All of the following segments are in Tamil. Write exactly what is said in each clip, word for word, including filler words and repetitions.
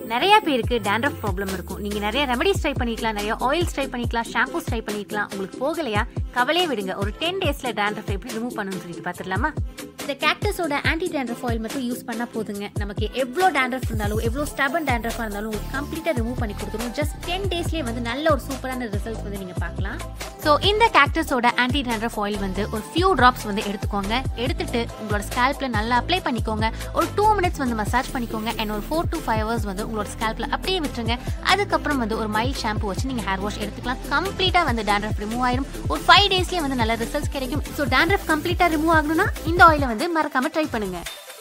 நிறைய பேருக்கு டேண்ட்ரஃப் ப்ராப்ளம் இருக்கும். நீங்க நிறைய ரெமெடிஸ் ட்ரை பண்ணிக்கலாம், நிறைய ஆயில்ஸ் ட்ரை பண்ணிக்கலாம், ஷாம்பூஸ் ட்ரை பண்ணிக்கலாம். உங்களுக்கு போகலையா, கவலையே விடுங்க. ஒரு டென் டேஸ்ல டேண்ட்ரஃப் எப்படி ரிமூவ் பண்ணணும்னு சொல்லிட்டு பார்த்துடலாமா? இந்த கேக்டஸோட ஆன்டி டேண்ட்ரஃப் ஆயில் மட்டும் யூஸ் பண்ணா போதுங்க. நமக்கு எவ்வளோ டேண்ட்ரஃப் இருந்தாலும், எவ்வளோ ஸ்டபன் டேண்ட்ரஃபா இருந்தாலும் கம்ப்ளீட்டா ரிமூவ் பண்ணி கொடுத்துரும். ஜஸ்ட் டென் டேஸ்லேயே வந்து நல்ல ஒரு சூப்பரான ரிசல்ட்ஸ் வந்து நீங்க பார்க்கலாம். ஸோ இந்த கேக்டஸோட ஆன்டி டேண்ட்ரஃப் ஆயில் வந்து ஒரு ஃபியூ ட்ராப்ஸ் வந்து எடுத்துக்கோங்க. எடுத்துட்டு உங்களோட ஸ்கேல்ப்ல நல்லா அப்ளை பண்ணிக்கோங்க. ஒரு டூ மினிட்ஸ் வந்து மசாஜ் பண்ணிக்கோங்க. அண்ட் ஒரு ஃபோர் டு ஃபைவ் ஹவர்ஸ் வந்து உங்களோட ஸ்கேல்ப்ல அப்படியே விட்டுருங்க. அதுக்கப்புறம் வந்து ஒரு மைல்ட் ஷாம்பு வச்சு நீங்க ஹேர் வாஷ் எடுத்துக்கலாம். கம்ப்ளீட்டா வந்து டேண்ட்ரஃப் ரிமூவ் ஆயிடும். ஒரு ஃபைவ் டேஸ்லேயே வந்து நல்ல ரிசல்ட்ஸ் கிடைக்கும். ஸோ டேண்ட்ரஃப் கம்ப்ளீட்டா ரிமூவ் ஆகணும்னா இந்த ஆயிலை வந்து மறக்காம ட்ரை பண்ணுங்க.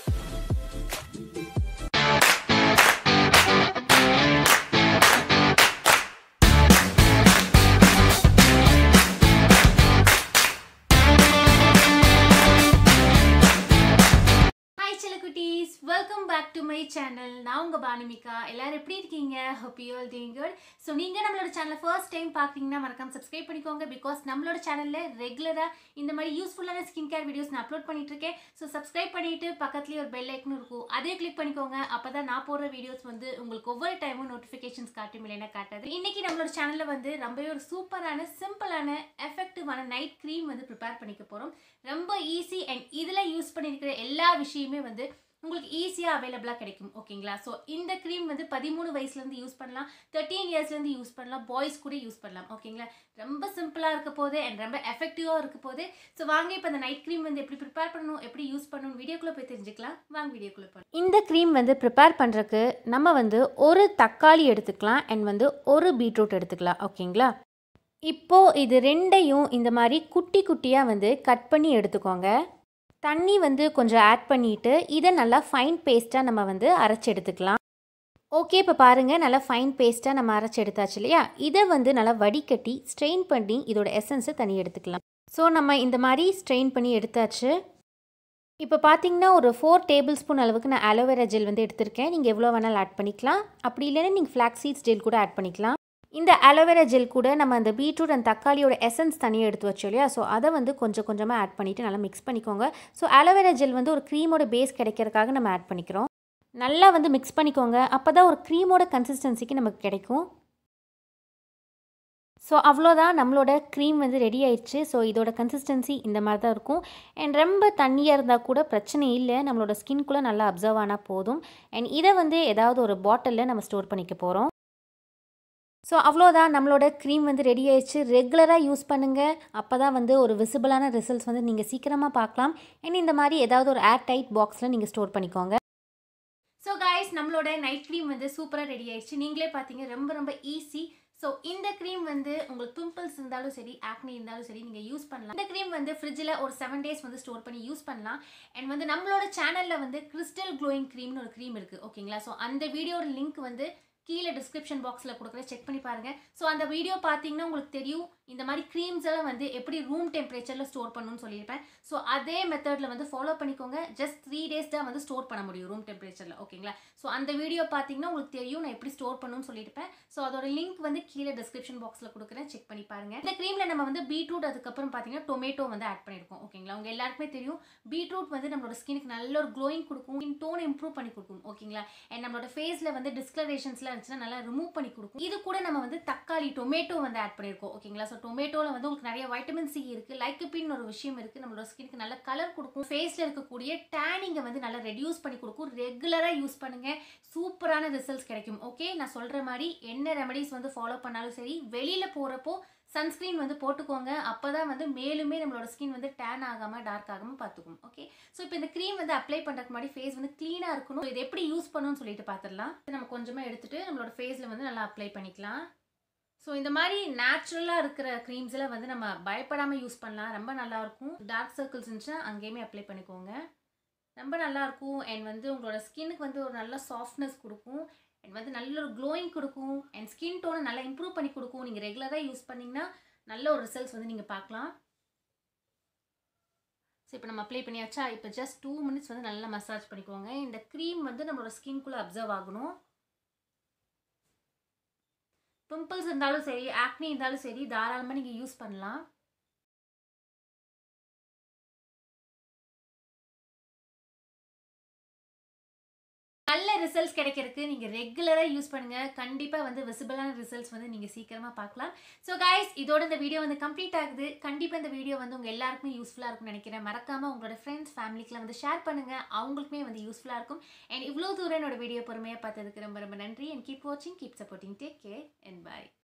Welcome back to my channel. நான் உங்க பானுமிகா. எல்லாரும் எப்படி இருக்கீங்க? Hope you all doing good. So நீங்க நம்மளோட சேனலை ஃபர்ஸ்ட் டைம் பார்க்குறீங்கன்னா மறக்காம சப்ஸ்கிரைப் பண்ணிக்கோங்க. பிகாஸ் நம்மளோட சேனல்ல ரெகுலரா இந்த மாதிரி யூஸ்ஃபுல்லான ஸ்கின் கேர் வீடியோஸ் நான் அப்லோட் பண்ணிட்டு இருக்கேன். ஸோ சப்ஸ்கிரைப் பண்ணிட்டு பக்கத்துலேயே ஒரு பெல் ஐக்கனும் இருக்கும், அதே கிளிக் பண்ணிக்கோங்க. அப்பதான் நான் போடுற வீடியோஸ் வந்து உங்களுக்கு ஒவ்வொரு டைமும் நோட்டிஃபிகேஷன்ஸ் காட்டும், இல்லைன்னா காட்டாது. இன்னைக்கு நம்மளோட சேனல்ல வந்து ரொம்பவே ஒரு சூப்பரான சிம்பிளான எஃபெக்டிவான நைட் க்ரீம் வந்து ப்ரிப்பேர் பண்ணிக்க போறோம். ரொம்ப ஈஸி அண்ட் இதுல யூஸ் பண்ணியிருக்கிற எல்லா விஷயமே வந்து உங்களுக்கு ஈஸியாக அவைலபிளாக கிடைக்கும். ஓகேங்களா? ஸோ இந்த க்ரீம் வந்து பதிமூணு வயசுலேருந்து யூஸ் பண்ணலாம், தேர்ட்டீன் இயர்ஸ்லேருந்து யூஸ் பண்ணலாம், பாய்ஸ் கூட யூஸ் பண்ணலாம். ஓகேங்களா? ரொம்ப சிம்பிளாக இருக்க போது அண்ட் ரொம்ப எஃபெக்டிவாக இருக்க போது. ஸோ வாங்க இப்போ அந்த நைட் க்ரீம் வந்து எப்படி ப்ரிப்பேர் பண்ணணும், எப்படி யூஸ் பண்ணணும் வீடியோக்குள்ளே போய் தெரிஞ்சுக்கலாம். வாங்க வீடியோக்குள்ளே போகலாம். இந்த க்ரீம் வந்து ப்ரிப்பேர் பண்ணுறதுக்கு நம்ம வந்து ஒரு தக்காளி எடுத்துக்கலாம் அண்ட் வந்து ஒரு பீட்ரூட் எடுத்துக்கலாம். ஓகேங்களா? இப்போது இது ரெண்டையும் இந்த மாதிரி குட்டி குட்டியாக வந்து கட் பண்ணி எடுத்துக்கோங்க. தண்ணி வந்து கொஞ்சம் ஆட் பண்ணிவிட்டு இதை நல்லா ஃபைன் பேஸ்ட்டாக நம்ம வந்து அரைச்சி எடுத்துக்கலாம். ஓகே, இப்போ பாருங்கள், நல்லா ஃபைன் பேஸ்ட்டாக நம்ம அரைச்சி எடுத்தாச்சு இல்லையா? இதை வந்து நல்லா வடிகட்டி ஸ்ட்ரெயின் பண்ணி இதோட எசன்ஸை தனி எடுத்துக்கலாம். ஸோ நம்ம இந்த மாதிரி ஸ்ட்ரெயின் பண்ணி எடுத்தாச்சு. இப்போ பார்த்தீங்கன்னா ஒரு ஃபோர் டேபிள் ஸ்பூன் அளவுக்கு நான் அலோவேரா ஜெல் வந்து எடுத்திருக்கேன். நீங்கள் எவ்வளோ வேணாலும் ஆட் பண்ணிக்கலாம். அப்படி இல்லைன்னா நீங்கள் ஃப்ளாக்ஸ் சீட்ஸ் ஜெல் கூட ஆட் பண்ணிக்கலாம். இந்த அலோவேரா ஜெல் கூட நம்ம அந்த பீட்ரூட் அண்ட் தக்காளியோட எசன்ஸ் தனியாக எடுத்து வச்சோம் இல்லையா? ஸோ அதை வந்து கொஞ்சம் கொஞ்சமாக ஆட் பண்ணிவிட்டு நல்லா மிக்ஸ் பண்ணிக்கோங்க. ஸோ அலோவேரா ஜெல் வந்து ஒரு க்ரீமோட பேஸ் கிடைக்கிறதுக்காக நம்ம ஆட் பண்ணிக்கிறோம். நல்லா வந்து மிக்ஸ் பண்ணிக்கோங்க. அப்போ தான் ஒரு க்ரீமோட கன்சிஸ்டன்சிக்கு நமக்கு கிடைக்கும். ஸோ அவ்வளோதான், நம்மளோட க்ரீம் வந்து ரெடி ஆயிடுச்சு. ஸோ இதோட கன்சிஸ்டன்சி இந்த மாதிரி தான் இருக்கும். அண்ட் ரொம்ப தண்ணியாக இருந்தால் கூட பிரச்சனை இல்லை, நம்மளோட ஸ்கின்குள்ளே நல்லா அப்சர்வ் ஆனால் போதும். அண்ட் இதை வந்து ஏதாவது ஒரு பாட்டிலில் நம்ம ஸ்டோர் பண்ணிக்க போகிறோம். ஸோ அவ்வளோதான், நம்மளோட க்ரீம் வந்து ரெடி ஆயிடுச்சு. ரெகுலராக யூஸ் பண்ணுங்கள். அப்போ தான் வந்து ஒரு விசிபிளான ரிசல்ட்ஸ் வந்து நீங்கள் சீக்கிரமாக பார்க்கலாம். அண்ட் இந்த மாதிரி ஏதாவது ஒரு ஏர் டைட் பாக்ஸில் நீங்கள் ஸ்டோர் பண்ணிக்கோங்க. ஸோ கைஸ், நம்மளோட நைட் க்ரீம் வந்து சூப்பராக ரெடி ஆயிடுச்சு. நீங்களே பார்த்தீங்க, ரொம்ப ரொம்ப ஈஸி. ஸோ இந்த க்ரீம் வந்து உங்களுக்கு பிம்பிள்ஸ் இருந்தாலும் சரி, ஆக்னி இருந்தாலும் சரி, நீங்கள் யூஸ் பண்ணலாம். இந்த க்ரீம் வந்து ஃப்ரிட்ஜில் ஒரு செவன் டேஸ் வந்து ஸ்டோர் பண்ணி யூஸ் பண்ணலாம். அண்ட் வந்து நம்மளோட சேனலில் வந்து கிறிஸ்டல் க்ளோயிங் க்ரீம்னு ஒரு க்ரீம் இருக்குது. ஓகேங்களா? ஸோ அந்த வீடியோட லிங்க் வந்து கீழே டிஸ்கிரிப்ஷன் பாக்ஸில் கொடுக்குறேன், செக் பண்ணி பாருங்கள். ஸோ அந்த வீடியோ பார்த்தீங்கன்னா உங்களுக்கு தெரியும் இந்த மாதிரி க்ரீம்ஸ் எல்லாம் வந்து எப்படி ரூம் டெம்பரேச்சரில் ஸ்டோர் பண்ணணும்னு சொல்லியிருப்பேன். ஸோ அதே மெத்தடில் வந்து ஃபாலோ பண்ணிக்கோங்க. ஜஸ்ட் த்ரீ டேஸ் தான் வந்து ஸ்டோர் பண்ண முடியும் ரூம் டெம்பரேச்சரில். ஓகேங்களா? ஸோ அந்த வீடியோ பார்த்தீங்கன்னா உங்களுக்கு தெரியும் நான் எப்படி ஸ்டோர் பண்ணணும்னு சொல்லியிருப்பேன். ஸோ அதோட லிங்க் வந்து கீழே டிஸ்கிரிப்ஷன் பாக்ஸில் கொடுக்குறேன், செக் பண்ணி பாருங்கள். இந்த க்ரீமில் நம்ம வந்து பீட்ரூட் அதுக்கப்புறம் பார்த்தீங்கன்னா டொமேட்டோ வந்து ஆட் பண்ணியிருக்கோம். ஓகேங்களா? உங்கள் எல்லாருக்குமே தெரியும் பீட்ரூட் வந்து நம்மளோட ஸ்கினுக்கு நல்ல ஒரு க்ளோயிங் கொடுக்கும், ஸ்கின் டோன் இம்ப்ரூவ் பண்ணி கொடுக்கும். ஓகேங்களா? அண்ட் நம்மளோட ஃபேஸில் வந்து டிஸ்கலரேஷன்ஸ்லாம் இருந்துச்சுன்னா நல்லா ரிமூவ் பண்ணி கொடுக்கும். இது கூட நம்ம வந்து தக்காளி டொமேட்டோ வந்து ஆட் பண்ணியிருக்கோம். ஓகேங்களா? ஸோ டொமேட்டோவில் வந்து உங்களுக்கு நிறைய வைட்டமின் சி இருக்குது, லைக்கோபின் ஒரு விஷயம் இருக்குது. நம்மளோட ஸ்கினுக்கு நல்ல கலர் கொடுக்கும், ஃபேஸில் இருக்கக்கூடிய டேனிங்கை வந்து நல்லா ரெடியூஸ் பண்ணி கொடுக்கும். ரெகுலராக யூஸ் பண்ணுங்கள், சூப்பரான ரிசல்ட்ஸ் கிடைக்கும். ஓகே, நான் சொல்கிற மாதிரி என்ன ரெமடிஸ் வந்து ஃபாலோ பண்ணாலும் சரி, வெளியில் போகிறப்போ சன்ஸ்க்ரீன் வந்து போட்டுக்கோங்க. அப்போ தான் வந்து மேலுமே நம்மளோட ஸ்கின் வந்து டேன் ஆகாமல் டார்க் ஆகாமல் பார்த்துக்கும். ஓகே, ஸோ இப்போ இந்த க்ரீம் வந்து அப்ளை பண்ணுறதுக்கு முன்னாடி ஃபேஸ் வந்து க்ளீனாக இருக்கணும். இது எப்படி யூஸ் பண்ணணும்னு சொல்லிட்டு பார்த்துடலாம். நம்ம கொஞ்சமாக எடுத்துகிட்டு நம்மளோட ஃபேஸில் வந்து நல்லா அப்ளை பண்ணிக்கலாம். ஸோ இந்த மாதிரி நேச்சுரலாக இருக்கிற க்ரீம்ஸில் வந்து நம்ம பயப்படாமல் யூஸ் பண்ணலாம், ரொம்ப நல்லாயிருக்கும். டார்க் சர்க்கிள்ஸ் இருந்துச்சுன்னா அங்கேயுமே அப்ளை பண்ணிக்கோங்க, ரொம்ப நல்லாயிருக்கும். அண்ட் வந்து உங்களோட ஸ்கின்னுக்கு வந்து ஒரு நல்ல சாஃப்ட்னஸ் கொடுக்கும். அண்ட் வந்து நல்ல ஒரு க்ளோயிங் கொடுக்கும். அண்ட் ஸ்கின் டோனை நல்லா இம்ப்ரூவ் பண்ணி கொடுக்கும். நீங்கள் ரெகுலராக யூஸ் பண்ணிங்கன்னா நல்ல ஒரு ரிசல்ட்ஸ் வந்து நீங்கள் பார்க்கலாம். ஸோ இப்போ நம்ம அப்ளை பண்ணியாச்சா? இப்போ ஜஸ்ட் டூ மினிட்ஸ் வந்து நல்லா மசாஜ் பண்ணிக்கோங்க. இந்த க்ரீம் வந்து நம்மளோட ஸ்கின்குள்ளே அப்சர்வ் ஆகணும். பிம்பிள்ஸ் இருந்தாலும் சரி, ஆக்னி இருந்தாலும் சரி, தாராளமாக நீங்கள் யூஸ் பண்ணலாம். நல்ல ரிசல்ட்ஸ் கிடைக்கிறதுக்கு நீங்கள் ரெகுலராக யூஸ் பண்ணுங்கள். கண்டிப்பாக வந்து விசிபிளான ரிசல்ட்ஸ் வந்து நீங்கள் சீக்கிரமாக பார்க்கலாம். ஸோ கைஸ், இதோட இந்த வீடியோ வந்து கம்ப்ளீட் ஆகுது. கண்டிப்பாக இந்த வீடியோ வந்து உங்கள் எல்லாருக்குமே யூஸ்ஃபுல்லாக இருக்கும்னு நினைக்கிறேன். மறக்காமல் உங்களோட ஃப்ரெண்ட்ஸ் ஃபேமிலிக்குலாம் வந்து ஷேர் பண்ணுங்கள். அவங்களுக்குமே வந்து யூஸ்ஃபுல்லாக இருக்கும். அண்ட் இவ்வளோ தூரம் என்னோட வீடியோ பொறுமையாக பார்த்ததுக்கு ரொம்ப ரொம்ப நன்றி. அண்ட் கீப் வாட்சிங், keep supporting. Take care and by.